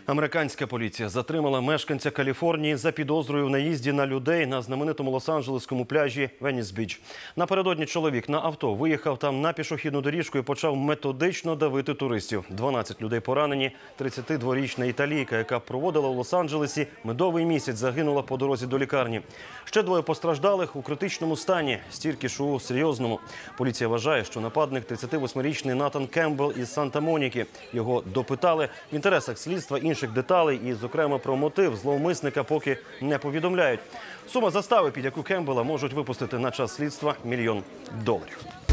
Американська поліція затримала мешканця Каліфорнії за підозрою в наїзді на людей на знаменитому лос-анджелеському пляжі Веніс-Біч. Напередодні чоловік на авто виїхав там на пішохідну доріжку і почав методично давити туристів. 12 людей поранені. 32-річна італійка, яка проводила у Лос-Анджелесі медовий місяць, загинула по дорозі до лікарні. Ще двоє постраждалих у критичному стані, стільки ж у серйозному. Поліція вважає, що нападник – 38-річний Натан Кембл із Санта-Моніки. Його допитали. В інтересах слідства інших деталей і, зокрема, про мотив зловмисника поки не повідомляють. Сума застави, під яку Кембела можуть випустити на час слідства – $1 мільйон.